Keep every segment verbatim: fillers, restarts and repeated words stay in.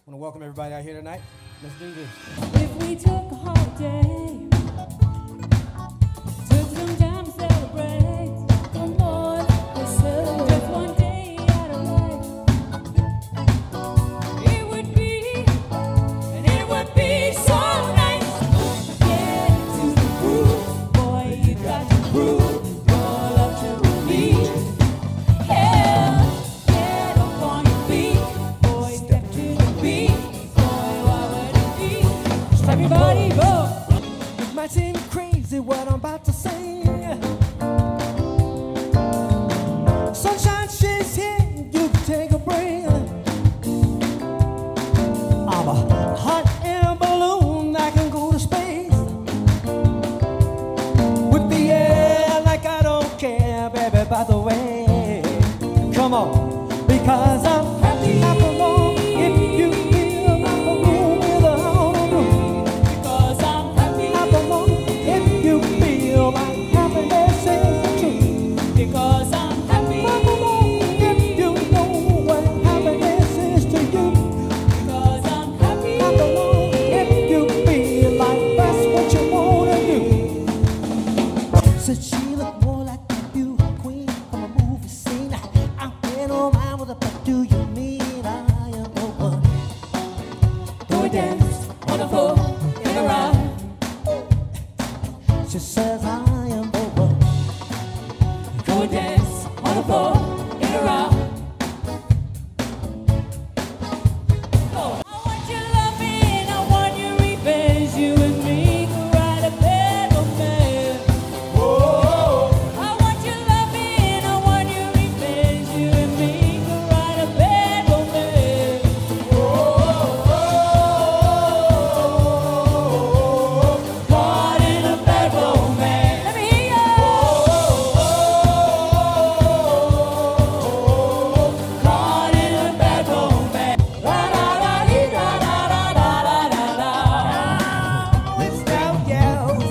want to welcome everybody out here tonight. Let's do this. If we took a holiday, took some time to celebrate, come on, let's celebrate. Just one day out of life, it would be, and it would be so nice. Get into the groove, boy, you got to prove your love to me. Yeah, get up on your feet, boy, step to the beat, boy, what would it be? Everybody go. It might seem crazy what I'm about to say. Sunshine, she's here, you can take a break. I'm a hot air balloon, I can go to space. With the air like I don't care, baby, by the way. Come on, because I'm happy, I belong. If you feel like a room with a haunted room, Because I'm happy, I belong. If you feel like happiness is the truth, because I'm happy, I belong. If you know what happiness is to you, because I'm happy, I belong. If you feel like that's what you wanna do. Said she looked more like a beauty queen from a movie scene. I've been around with her, but do you mean I am the one? go and dance on the floor in a round. She says I am the one. Go and dance on the floor in a round. Oh, I want your loving, I want your revenge. You and me can ride a bed romance. I want your loving, I want your revenge. You and me can ride a bed romance. Caught in a bed romance. Let me hear ya. Caught in a bed romance. La la la dee da da da da da da da. It's now yells.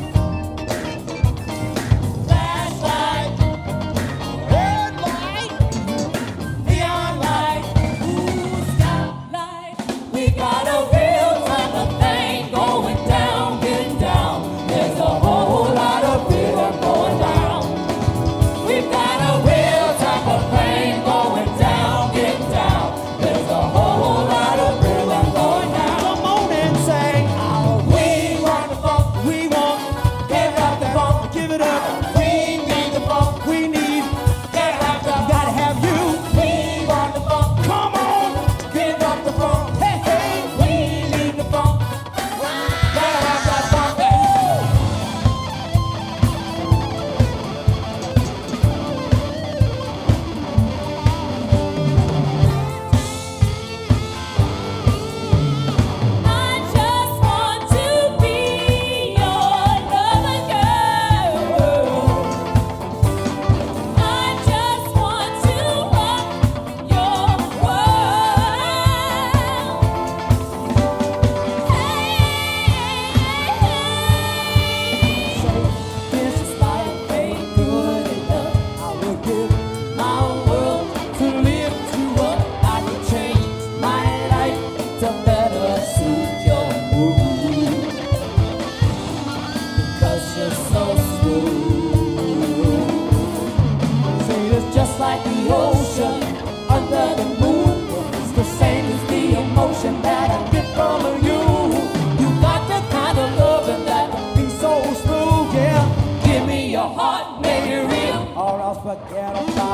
Flashlight, red light, neon light, ooh, stoplight. We got a real type of thing going down, getting down. There's a whole lot of rhythm going down. We've got a real type of thing going down, getting down. There's a whole lot of rhythm going down. Come on and sing. We want the funk, We want, give up the funk. give it up. We need the funk, We need, get up the funk. gotta have you. We want the funk, Come on. give up the funk. Hey, hey. We need the funk, gotta have that funk. I just want to be your lover, girl. I just want to rock your world. This is life ain't good enough. I will give My world to live to up. I can change my life to better suit your mood. Because you're so smooth. See, it's just like the ocean under the moon. It's the same as the emotion that I get from you. You got the kind of loving that be so smooth. yeah, Give me your heart, make it real. or else forget about